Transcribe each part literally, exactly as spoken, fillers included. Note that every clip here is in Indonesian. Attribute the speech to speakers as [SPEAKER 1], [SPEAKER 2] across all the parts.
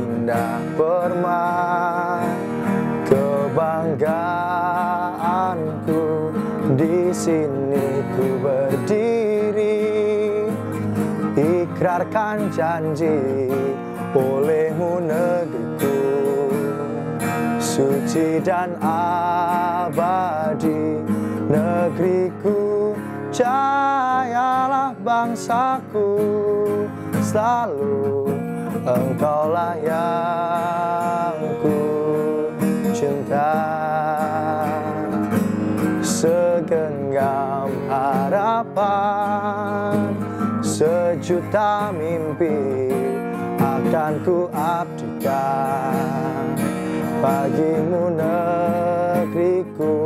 [SPEAKER 1] indah permai, kebanggaanku di sini ku berdiri, ikrarkan janji olehmu negeriku, suci dan abadi negeriku. Jayalah bangsaku, selalu engkaulah yang ku cinta. Segenggam harapan, sejuta mimpi akan ku abdikan bagimu negeriku,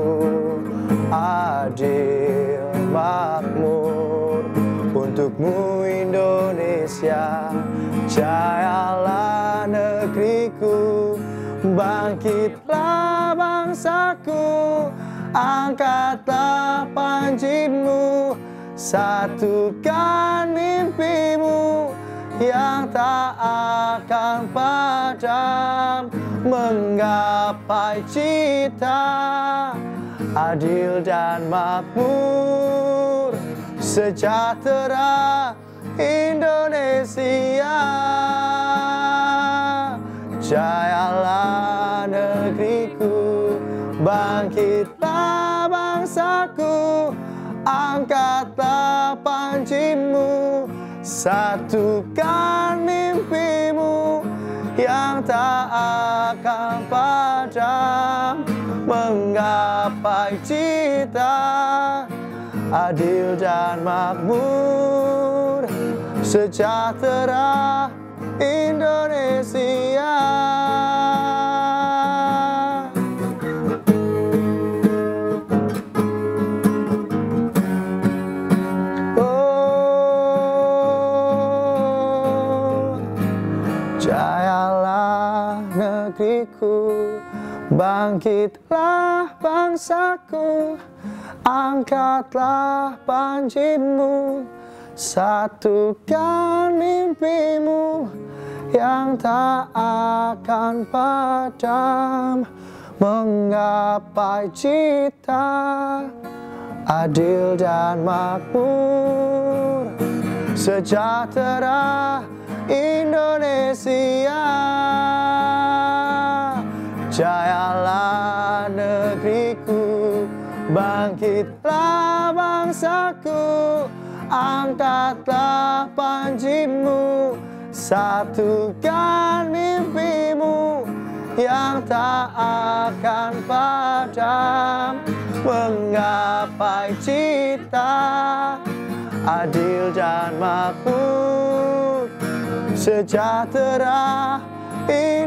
[SPEAKER 1] adil makmur untukmu Indonesia. Jayalah negeriku, bangkitlah bangsaku, angkatlah panjimu, satukan mimpimu yang tak akan padam, menggapai cita adil dan makmur, sejahtera Indonesia. Jayalah negeriku, bangkitlah bangsaku, angkatlah panjimu, satukan mimpimu yang tak akan padam, menggapai cita adil dan makmur, sejahtera Indonesia. Oh, jayalah negeriku, bangkitlah bangsaku, angkatlah panjimu, satukan mimpimu yang tak akan padam, menggapai cita adil dan makmur, sejahtera Indonesia. Jayalah negeriku, bangkitlah bangsaku, angkatlah panjimu, satukan mimpimu yang tak akan padam, menggapai cita adil dan makmur, sejahtera Indonesia.